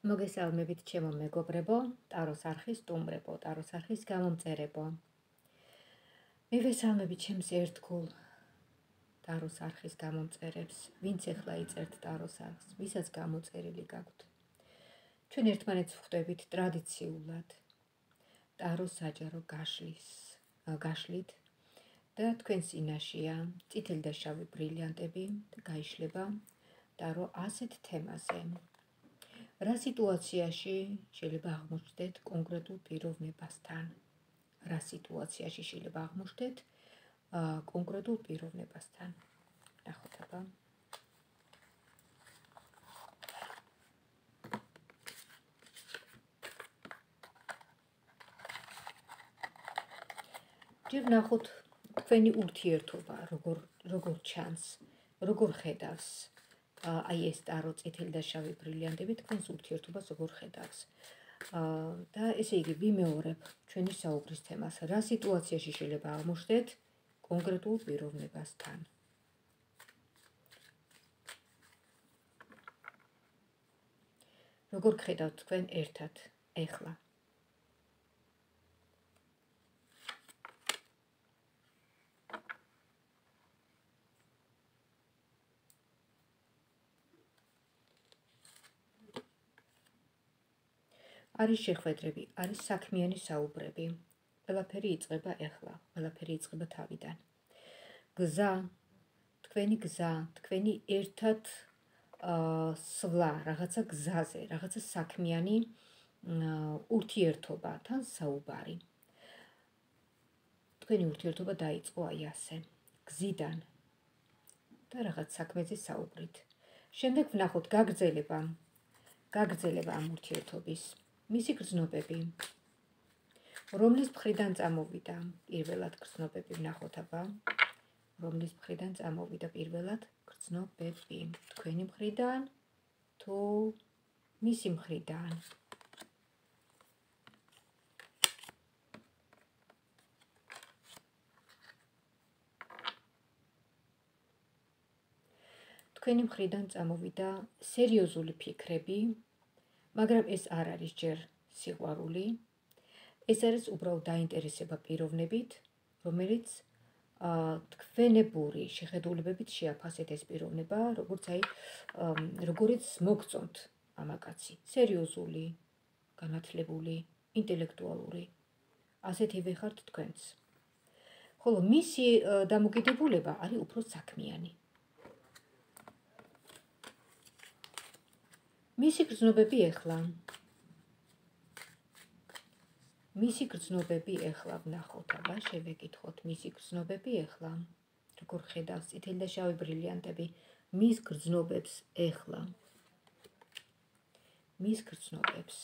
მოგესალმებით ჩემო მეგობრებო, ტაროს არხის სტუმრებო, ტაროს არხის გამომწერებო. მივესალმებით ჩემს ერთგულ ტაროს არხის გამომწერებს, ვინც ახლა იწერთ ტაროს არხს, ვისაც გამოწერილი გაქვთ. ჩვენ ერთმანეთს ვხვდებით ტრადიციულად ტაროს საჯარო გაშლით და თქვენ წინაშეა წითელი და შავი ბრილიანტები და გაიშლება ტარო ასეთ თემაზე. რა სიტუაციაში შეიძლება აღმოჩნდეთ კონკრეტულ პიროვნებასთან? რა სიტუაციაში შეიძლება აღმოჩნდეთ კონკრეტულ პიროვნებასთან? ნახოთ აბა. ჯერ ნახოთ თქვენი ურთიერთობა, როგორ ჩანს, როგორ ხედავს აი ეს ტარო წითელი და შავი ბრილიანტები თქვენს ურთიერთობას როგორ ხედავს. და ესე იგი ვიმეორებ ჩვენი საუბრის თემას, რა სიტუაციაში შეიძლება აღმოჩნდეთ კონკრეტულ პიროვნებასთან. როგორ ხედავთ თქვენ ერთად ეხლა? არის შეხვედრები, არის საქმიანი საუბრები. ყველაფერი იწყება ეხლა, ყველაფერი იწყება თავიდან. გზა, თქვენი ერთად სვლა, რაღაცა გზაზე, რაღაცა საქმიანი ურთიერთობა, თან საუბარი. თქვენი ურთიერთობა დაიწყო აი ასე, გზიდან და რაღაც საქმეზე საუბრით. შემდეგ ვნახოთ გაგრძელება ამ ურთიერთობის. მისი გრძნობები, რომლის მხრიდან წამოვიდა პირველად გრძნობები, ვნახოთ აბა, რომლის მხრიდან წამოვიდა პირველად გრძნობები, თქვენი მხრიდან თუ მისი მხრიდან? თქვენი მხრიდან წამოვიდა სერიოზული ფიქრები, მაგრამ ეს არ არის ჯერ სიყვარული, ეს არის უბრალოდ დაინტერესება პიროვნებით, რომელიც თქვენებური შეხედულებებით შეაფასეთ ეს პიროვნება, როგორიც მოგწონთ მამაკაცი, სერიოზული, განათლებული, ინტელექტუალური, ასეთივე ხართ თქვენც. ხოლო მისი დამოკიდებულება არის უფრო საქმიანი. მისი გრძნობები ეხლა ვნახოთ, აბა შევეკითხოთ მისი გრძნობები ეხლა. როგორ ხედავს წითელი და შავი ბრილიანტები მის გრძნობებს ეხლა. მის გრძნობებს.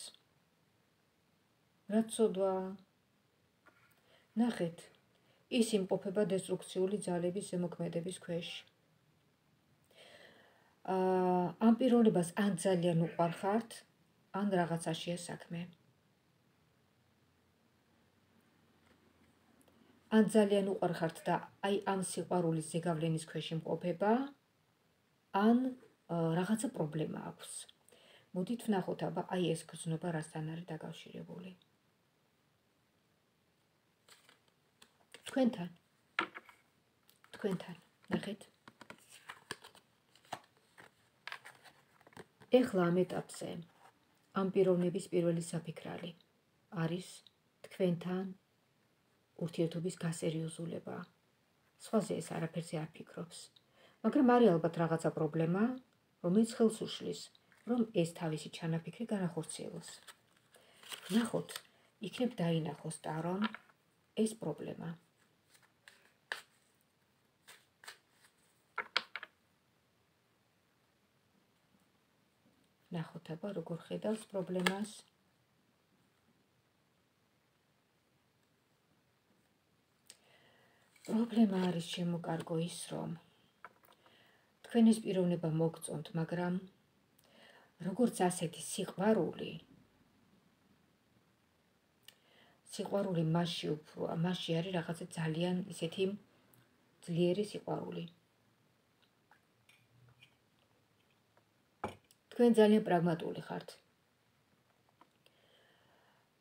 რა ცოდვა? ნახეთ, ის იმყოფება დესტრუქციული ძალების ზემოქმედების ქვეშ. ამ პიროვნებას ან ძალიან უყვარხართ, ან რაღაცაშია საქმე. ან ძალიან უყვარხართ და აი ამ სიყვარულის ზეგავლენის ქვეშ იმყოფება, ან რაღაცა პრობლემა აქვს. მოდით ვნახოთ აბა აი ეს გრძნობა რასთან არის დაკავშირებული. თქვენთან, ნახეთ. ეხლა ამ ეტაპზე ამ პიროვნების პირველი საფიქრალი არის თქვენთან ურთიერთობის გასერიოზულება. სხვაზე ეს არაფერზე არ ფიქრობს, მაგრამ არის ალბათ რაღაცა პრობლემა, რომელიც ხელს უშლის, რომ ეს თავისი ჩანაფიქრი განახორციელოს. ნახოთ, იქნებ დაინახოს ტარომ ეს პრობლემა. ნახოთ აბა როგორ ხედავს პრობლემას. პრობლემა არის შემოკარგო ის, რომ თქვენ ეს პიროვნება მოგწონთ, მაგრამ როგორც ასეთი სიყვარული მასში არის რაღაცა ძალიან ისეთი ძლიერი სიყვარული. თქვენ ძალიან პრაგმატული ხართ.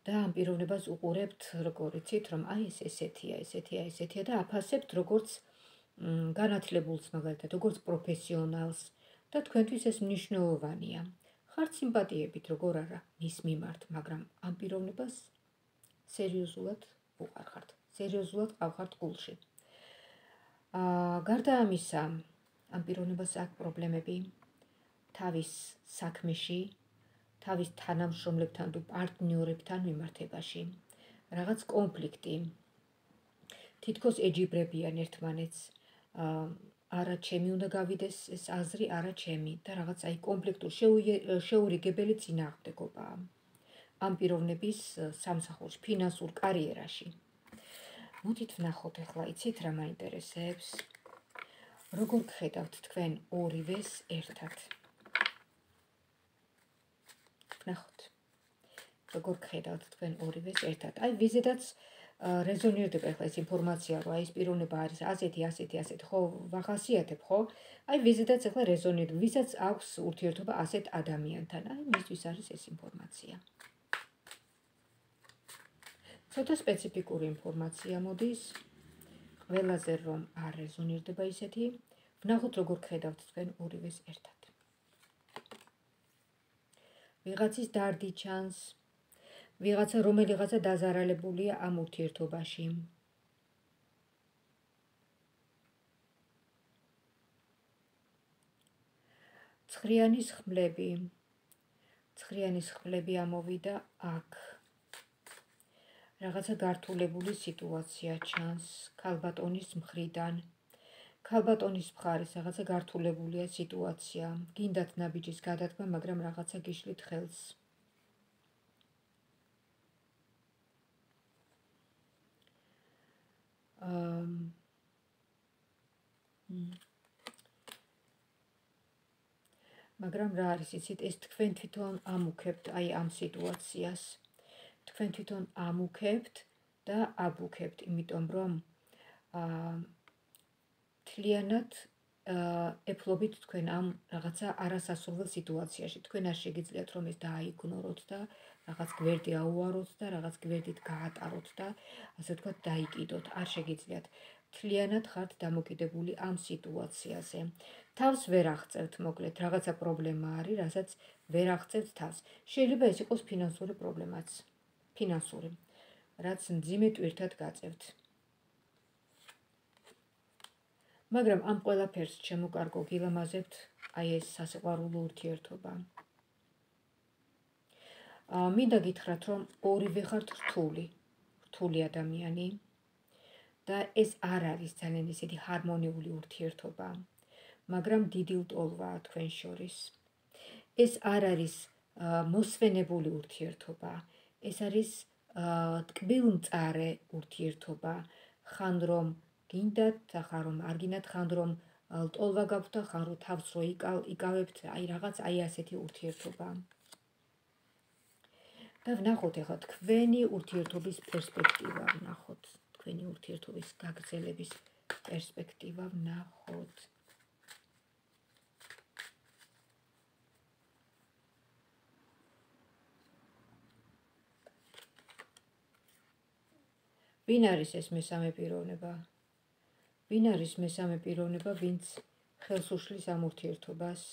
და ამ პიროვნებას უყურებთ, როგორ იცით, რომ აი ეს ესეთია და აფასებთ როგორც განათლებულს მაგალითად, როგორც პროფესიონალს და თქვენთვის ეს მნიშვნელოვანია. ხართ სიმპათიებით, როგორ არა, მის მიმართ, მაგრამ ამ პიროვნებას სერიოზულად უყარხართ, სერიოზულად ყავხართ გულში. გარდა ამისა, ამ პიროვნებას აქვს პრობლემები თავის საქმეში, თავის თანამშრომლებთან თუ პარტნიორებთან მიმართებაში, რაღაც კონფლიქტი. თითქოს ეჯიბრებიან ერთმანეთს, არა ჩემი უნდა გავიდეს ეს აზრი, არა ჩემი და რაღაც აი კონფლიქტურ შეურიგებელი წინააღმდეგობაა. ამ პიროვნების სამსახურში, ფინანსურ კარიერაში. მოდით ვნახოთ ახლა, იცით რა მაინტერესებს? როგორ გხედავთ თქვენ ორივეს ერთად? ვნახოთ. როგორ გხედავთ თქვენ ორივეს ერთად? აი ვიზედაც რეზონირდება ახლა ეს ინფორმაცია, რომ აი ეს პიროვნება არის ასეთი, ხო, ვახასიათებ, ხო? აი ვიზედაც ახლა რეზონირდება, ვისაც აქვს ურთიერთობა ასეთ ადამიანთან, აი მისთვის არის ეს ინფორმაცია. ცოტა სპეციფიკური ინფორმაცია მოდის, ყველაზე რომ არ რეზონირდება ისეთი, ვნახოთ როგორ გხედავთ თქვენ ორივეს ერთად. ვიღაცის დარდი ჩანს, რომელიღაცა დაზარალებულია ამ ურთიერთობაში. ცხრიანის ხმლები ამოვიდა აქ. რაღაცა გართულებული სიტუაცია ჩანს ქალბატონის მხრიდან. ქალბატონის მხარეს რაღაცა გართულებულია სიტუაცია. გინდათ ნაბიჯის გადადგმა, მაგრამ რაღაცა გიშლით ხელს. მაგრამ რა არის, იცით, ეს თქვენ თვითონ ამუქებთ აი ამ სიტუაციას. თქვენ თვითონ ამუქებთ და აბუქებთ, იმიტომ რომ მთლიანად ეფლობით თქვენ ამ რაღაცა არასასურველ სიტუაციაში. თქვენ არ შეგიძლიათ რომ ეს დააიგნოროთ და რაღაც გვერდი აუაროთ და რაღაც გვერდით გაატაროთ და ასე ვთქვათ დაიკიდოთ. არ შეგიძლიათ. მთლიანად ხართ დამოკიდებული ამ სიტუაციაზე. თავს ვერ აღწევთ, მოკლედ, რაღაცა პრობლემა არის, რასაც ვერ აღწევთ თავს. შეიძლება ეს იყოს ფინანსური პრობლემაც. ფინანსური, რაც მძიმე ტვირთად გაწევთ. მაგრამ ამ ყველაფერს შემოკარგო გილამაზებთ აი ეს სასიყვარულო ურთიერთობა. მინდა გითხრათ, რომ ორივე ხართ რთული ადამიანი და ეს არ არის ძალიან ისეთი ჰარმონიული ურთიერთობა, მაგრამ დიდი ლტოლვაა თქვენ შორის. ეს არ არის მოსვენებული ურთიერთობა, ეს არის ტკბილმწარე ურთიერთობა, ხან რომ გინდათ, ხან რომ არ გინდათ, ხან რომ ლტოლვა გაქვთ და ხან რომ თავს რო იკავებთ, აი რაღაც აი ასეთი ურთიერთობა. და ვნახოთ ახლა თქვენი ურთიერთობის პერსპექტივა, ვნახოთ თქვენი ურთიერთობის გაგრძელების პერსპექტივა, ვნახოთ. ვინ არის ეს მესამე პიროვნება? ვინ არის მესამე პიროვნება, ვინც ხელს უშლის ამ ურთიერთობას?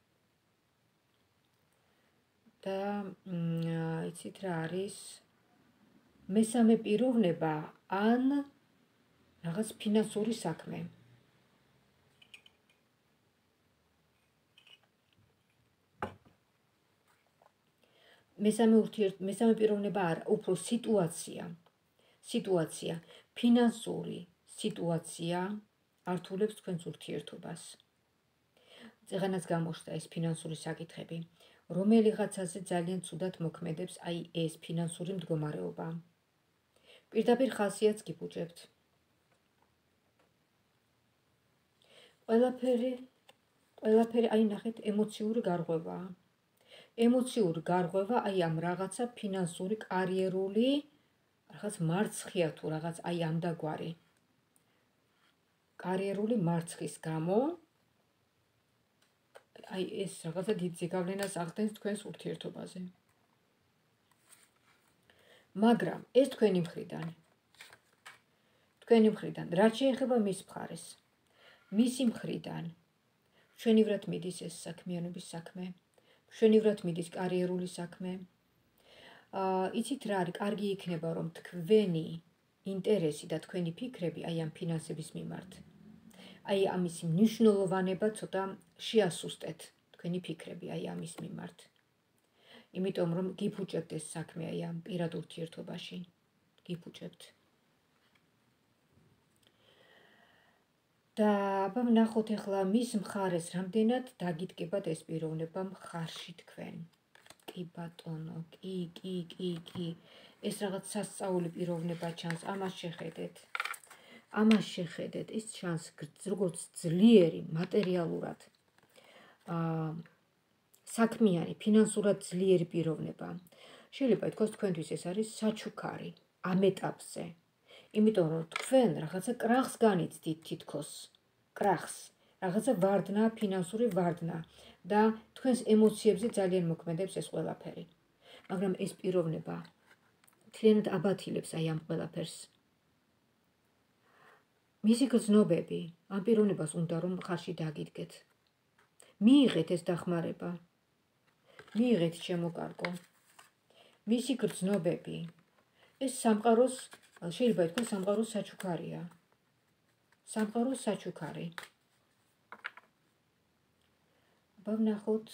და იცით რა არის? მესამე პიროვნება ან რაღაც ფინანსური საქმე. მესამე პიროვნება არ, უფრო სიტუაცია, ფინანსური სიტუაცია ართულებს თქვენს ურთიერთობას. წეღანაც გამოხდა ეს ფინანსური საკითხები, რომელიღაცაზე ძალიან ცუდად მოქმედებს აი ეს ფინანსური მდგომარეობა. პირდაპირ ხასიათს გიბუჯებთ. ყველაფერი აი ნახეთ ემოციური გარღვევაა. ემოციური გარღვევა აი ამ რაღაცა ფინანსური კარიერული რაღაც მარცხია თუ რაღაც აი ამდაგვარი კარიერული მარცხის გამო აი ეს რაღაცა დიდ ზეგავლენას ახდენს თქვენს ურთიერთობაზე. მაგრამ ეს თქვენი მხრიდან რაც შეეხება მის მხარეს, მისი მხრიდან ჩვენივრად მიდის ეს საქმიანობის საქმე, ჩვენივრად მიდის კარიერული საქმე. იცით რა არის, კარგი იქნება რომ თქვენი ინტერესი და თქვენი ფიქრები აი ამ ფინანსების მიმართ, აი ამის მნიშვნელოვანება ცოტა შეასუსტეთ თქვენი ფიქრები აი ამის მიმართ. იმიტომ რომ გიფუჭებთ ეს საქმე აი ამ პირად ურთიერთობაში, გიფუჭებთ. და აბა ვნახოთ ახლა მის მხარეს რამდენად დაგიდგებათ ეს პიროვნება მხარში თქვენ. კი ბატონო, კი. ეს რაღაც სასწაული პიროვნება ჩანს, ამას შეხედეთ. ის ჩანს როგორც ძლიერი მატერიალურად საქმიანი, ფინანსურად ძლიერი პიროვნება. შეიძლება ითქვას თქვენთვის ეს არის საჩუქარი ამ ეტაპზე. იმიტომ რომ თქვენ რაღაცა კრახს განიცდით თითქოს. კრახს, რაღაცა ვარდნა, ფინანსური ვარდნა და თქვენს ემოციებზე ძალიან მოქმედებს ეს ყველაფერი. მაგრამ ეს პიროვნება მთლიანად აბათილებს აი ამ ყველაფერს. მისი გრძნობები ამ პიროვნებას უნდა რომ მხარში დაგიდგეთ. მიიღეთ ეს დახმარება. მიიღეთ ჩემო კარგო. მისი გრძნობები ეს სამყაროს შეიძლება ითქვას სამყაროს საჩუქარია. სამყაროს საჩუქარი. აბა ვნახოთ.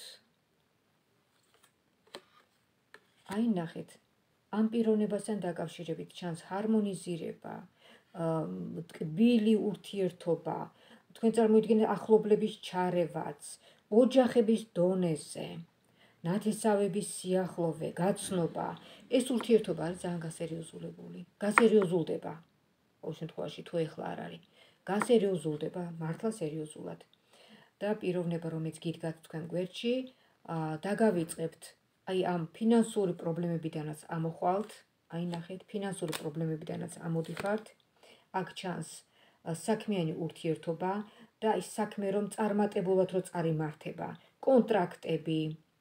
აი ნახეთ. ამ პიროვნებასთან დაკავშირებით ჩანს ჰარმონიზირება, ტკბილი ურთიერთობა, თქვენ წარმოიდგინეთ ახლობლების ჩარევაც, ოჯახების დონეზე, ნათესავების სიახლოვე, გაცნობა. ეს ურთიერთობა არის ძალიან გასერიოზულებული. გასერიოზულდება. ყოველ შემთხვევაში თუ ეხლა არ არის. გასერიოზულდება მართლა სერიოზულად. და პიროვნება რომელიც გიდგათ თქვენ გვერდში, დაგავიწყებთ აი ამ ფინანსური პრობლემებიდანაც ამოხვალთ, აი ნახეთ, ფინანსური პრობლემებიდანაც ამოდიხართ. აქ ჩანს საქმიანი ურთიერთობა და ის საქმე რომ წარმატებულად რო წარიმართება, კონტრაქტები,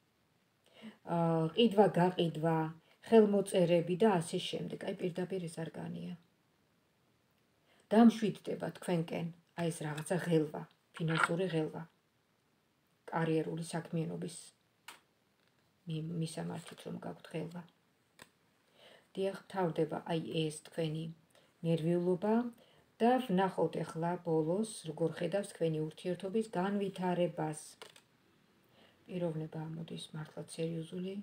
ყიდვა-გაყიდვა, ხელმოწერები და ასე შემდეგ. აი პირდაპირ ეს არგანია. დამშვიდდება თქვენკენ აი ეს რაღაცა ღელვა, ფინანსური ღელვა, კარიერული საქმიანობის მისამართით რომ გაქვთ ღელვა. დიახ, თავდება აი ეს თქვენი ნერვიულობა და ვნახოთ ახლა ბოლოს როგორ ხედავს თქვენი ურთიერთობის განვითარებას. პიროვნება ამოდის მართლა სერიოზული.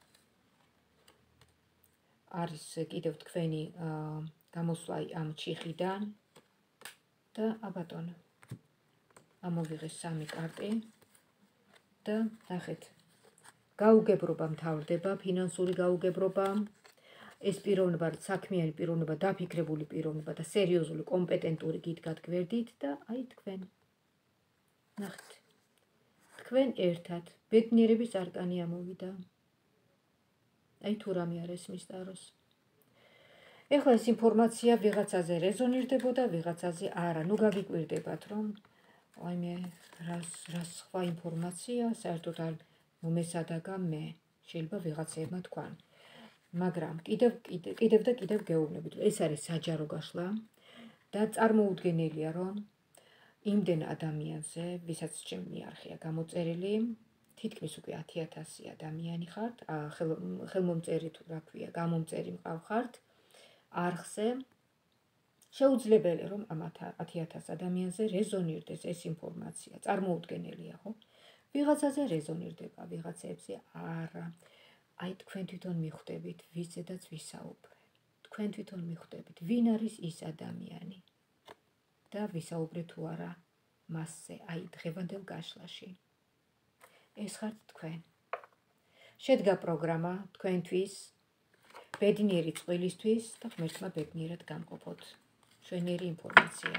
არის კიდევ თქვენი გამოსვლა ამ ჩიხიდან და აბატონო. ამოვიღეს 3 კარტი და ნახეთ. გაუგებრობა მთავრდება, ფინანსური გაუგებრობა. ეს პიროვნება საქმიანი პიროვნება, დაფიქრებული პიროვნება და სერიოზული, კომპეტენტური გიდგათ გვერდით და აი თქვენ. ნახეთ. თქვენ ერთად ბედნიერების არკანი ამოვიდა. აი თუ რამე არ ესმის ტაროს. ეხლა ეს ინფორმაცია ვიღაცაზე რეზონირდებოდა, ვიღაცაზე არა. ნუ გაგიკვირდებათ რომ აი მე რა სხვა ინფორმაცია საერთოდ არ მომესადაგა მე. შეიძლება ვიღაცებმა თქვან. მაგრამ კიდევ გეუბნებით. ეს არის საჯარო გაშლა და წარმოუდგენელია რომ იმდენ ადამიანზე, ვისაც ჩემი მიარხია გამოწერილი, თითქმის უკვე 10,000 ადამიანი ხართ, ხელმომწერი თუ რა ქვია, გამომწერი მყავხართ არხზე. შეუძლებელია რომ ამ 10,000 ადამიანზე რეზონირდეს ეს ინფორმაცია. წარმოუდგენელია, ხო? ვიღაცაზე რეზონირდება, ვიღაცებზე არა. აი თქვენ თვითონ მიხვდებით, ვისედაც ვისაუბრე. თქვენ თვითონ მიხვდებით, ვინ არის ის ადამიანი და ვისაუბრე თუ არა მასზე, აი დღევანდელ გაშლაში. ეს ხართ თქვენ. შედგა პროგრამა თქვენთვის, ბედნიერი წყვილისთვის და ღმერთმა ბედნიერად გამყოფოთ. ჩვენიერი ინფორმაცია.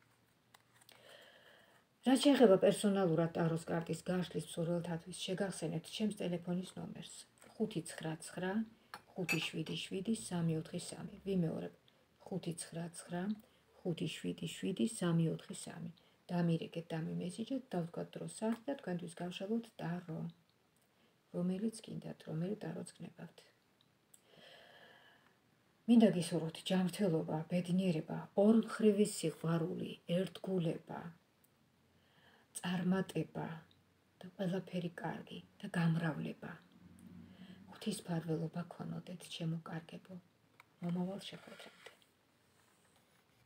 რაც შეეხება პერსონალურად ტაროს კარტის გაშლის მსურველთათვის, შეგახსენებთ ჩემს ტელეფონის ნომერს 599 577 343. ვიმეორებ 599 577 343. დამირეკეთ, დამიმესიჯეთ, დავთქვათ დროს არ და თქვენთვის გავშალოთ ტარო. რომელიც გინდათ, რომელი ტაროც გნებავთ. მინდა გისურვოთ ჯანმრთელობა, ბედნიერება, ორმხრივი სიყვარული, ერთგულება, წარმატება და ყველაფერი კარგი და გამრავლება. ღვთისმფარველობა გქონოდეთ, ჩემო კარგებო. მომავალ შეხვედრამდე.